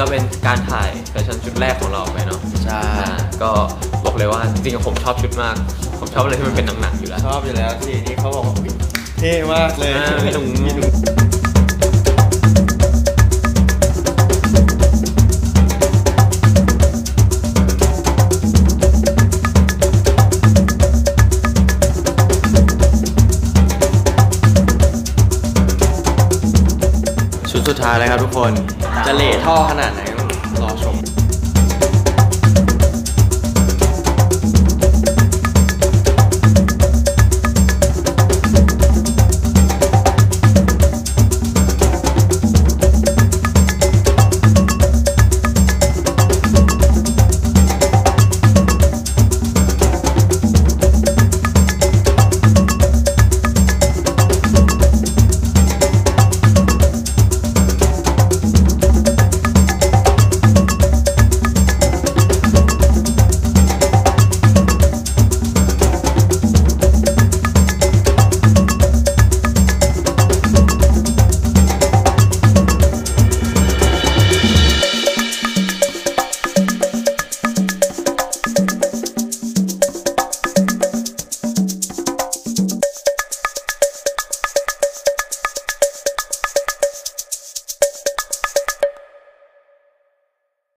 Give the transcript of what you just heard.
ก็เป็นการถ่ายแฟชั่นชุดแรกของเราไปเนาะใช่ก็บอกเลยว่าจริงๆผมชอบชุดมากผมชอบอะไรที่มันเป็นหนังๆอยู่แล้วชอบอยู่แล้วทีนี้เขาบอกว่าเท่มากเลยมีถุงชุดสุดท้ายเลยครับทุกคนจะเหล่ท่อขนาดไหน